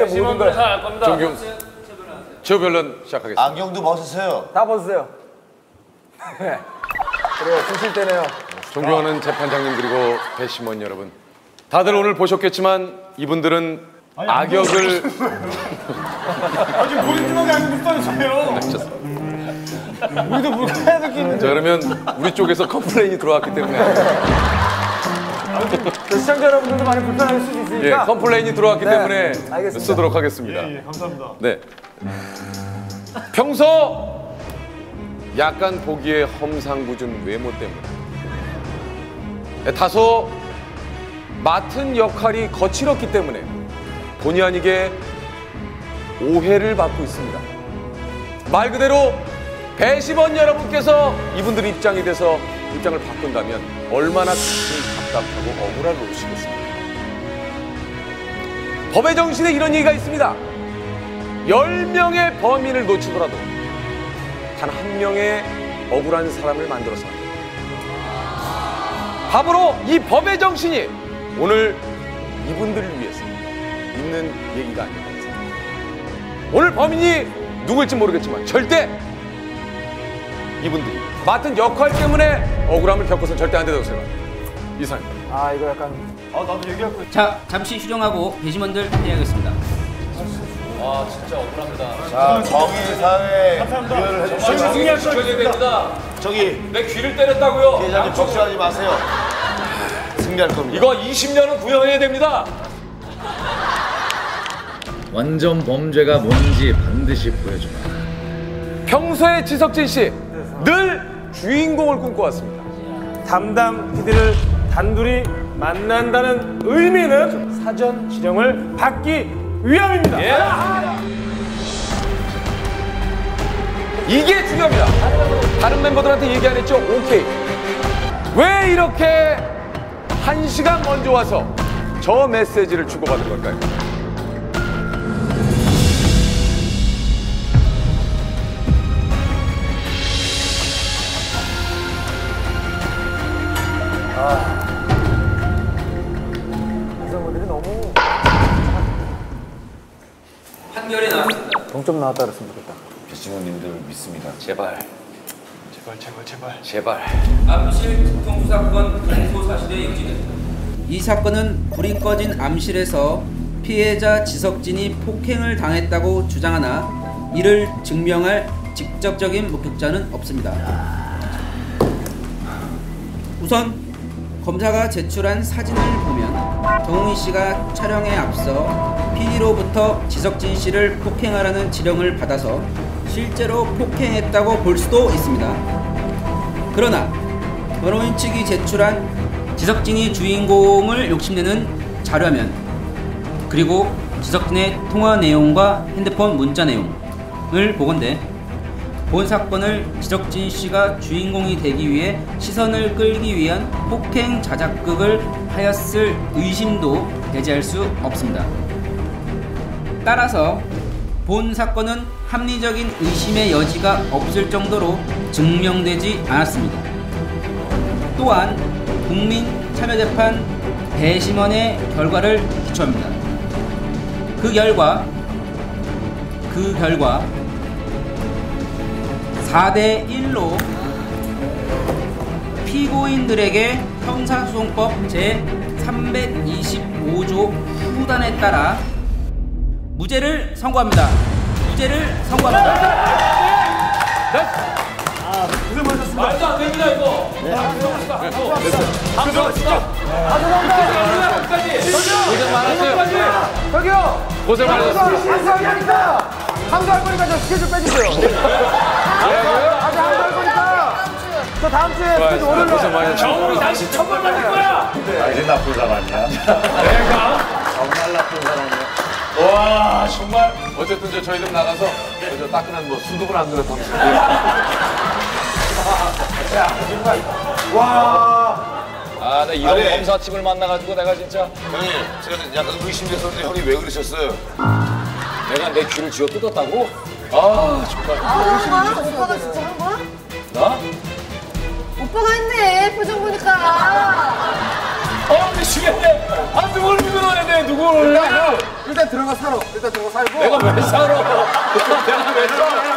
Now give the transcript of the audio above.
모든 걸 할 겁니다. 존경. 최후 변론 시작하겠습니다. 안경도 벗으세요. 다 벗으세요. 그래요, 드실 때네요. 존경하는 재판장님 그리고 배심원 여러분, 다들 오늘 보셨겠지만 이분들은 악역을 아직 본인들만 아니고 있어요. 우리도 뭘 해야 될 게 있는데. 자, 그러면 우리 쪽에서 컴플레인이 들어왔기 때문에 시청자 여러분들도 많이 불편할 수도 있으니까. 컴플레인이 들어왔기 때문에 알겠습니다. 쓰도록 하겠습니다. 감사합니다. 네. 평소 약간 보기에 험상궂은 외모 때문에 다소 맡은 역할이 거칠었기 때문에 본의 아니게 오해를 받고 있습니다. 말 그대로 배심원 여러분께서 이분들 입장이 돼서 입장을 바꾼다면 얼마나 가슴이 답답하고 억울할 노릇이겠습니까? 법의 정신에 이런 얘기가 있습니다. 10명의 범인을 놓치더라도 단 한 명의 억울한 사람을 만들어서 바로 이 법의 정신이 오늘 이분들을 위해서 있는 얘기가 아닌가 생각합니다. 오늘 범인이 누구일지 모르겠지만 절대 이분들이 맡은 역할 때문에 억울함을 겪어서는 절대 안 된다고 생각합니다. 이상입니다. 아, 이거 약간. 나도 얘기할 거. 자, 잠시 휴정하고 배심원들 진행하겠습니다. 아 진짜 억울합니다. 자, 정의사회 구현을 해주시면 지켜야 됩니다. 저기 내 귀를 때렸다고요. 피해자님 걱정하지 마세요. 승리할 겁니다. 이거 20년은 구형해야 됩니다. 완전 범죄가 뭔지 반드시 보여주마. 평소에 지석진 씨 늘 주인공을 꿈꿔왔습니다. 담당 PD를 단둘이 만난다는 의미는 사전 지령을 받기 위함입니다. 예. 이게 중요합니다. 다른 멤버들한테 얘기 안 했죠? 오케이. 왜 이렇게 1시간 먼저 와서 저 메시지를 주고받은 걸까요? 이성분들이 너무 판결이 나왔습니다. 동점 나왔다 그랬으면 좋겠다. 배심원님들 믿습니다. 제발. 암실 특통수 사건 공소 사실에 영지됩니다. 이 사건은 불이 꺼진 암실에서 피해자 지석진이 폭행을 당했다고 주장하나 이를 증명할 직접적인 목격자는 없습니다. 우선 검사가 제출한 사진을 보면 정웅희 씨가 촬영에 앞서 PD로부터 지석진 씨를 폭행하라는 지령을 받아서 실제로 폭행했다고 볼 수도 있습니다. 그러나 변호인 측이 제출한 지석진이 주인공을 욕심내는 자료화면 그리고 지석진의 통화 내용과 핸드폰 문자 내용을 보건대 본 사건을 지석진 씨가 주인공이 되기 위해 시선을 끌기 위한 폭행 자작극을 하였을 의심도 배제할 수 없습니다. 따라서 본 사건은 합리적인 의심의 여지가 없을 정도로 증명되지 않았습니다. 또한 국민참여재판 배심원의 결과를 기초합니다. 그 결과 4대1로 피고인들에게 형사소송법 제325조 후단에 따라 무죄를 선고합니다. 고생 많으셨습니다. 말도 안 됩니다 이거. 고생 많았어요. 저기요! 고생 많으셨습니다. 항소하니까! 항소할 거니까 저 스케줄 빼주세요. 아직 항소할 거니까! 저 다음 주에 스케줄 오늘로. 고생 많으셨습니다. 정웅이 다시 처벌받을 거야. 이제 나쁜 사람이야. 내가 정말 나쁜 사람이야. 와 정말 어쨌든 저희들 나가서 저 따끈한 뭐 수돗을 안 그렇다면서. 야, 정말. 와. 아, 나 이런 아니. 검사팀을 만나가지고 내가 진짜 형님, 제가 약간 의심됐었는데 형이 왜 그러셨어요? 내가 내 귀를 쥐어 뜯었다고? 아 정말. 오빠가 진짜 한 거야? 나? 오빠가 했네 표정 보니까 미치겠네. 누굴 믿어야 돼, 누굴. 일단 들어가 살아. 일단 들어가 살고. 내가 왜 살아? 내가 왜 살아?